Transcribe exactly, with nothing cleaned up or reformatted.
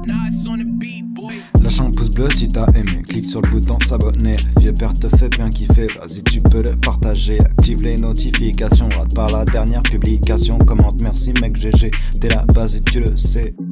Lâche un pouce bleu si t'as aimé, clique sur le bouton s'abonner. Vieux père te fait bien kiffer, vas-y tu peux le partager. Active les notifications, rate par la dernière publication. Commente merci mec G G, t'es la base et tu le sais.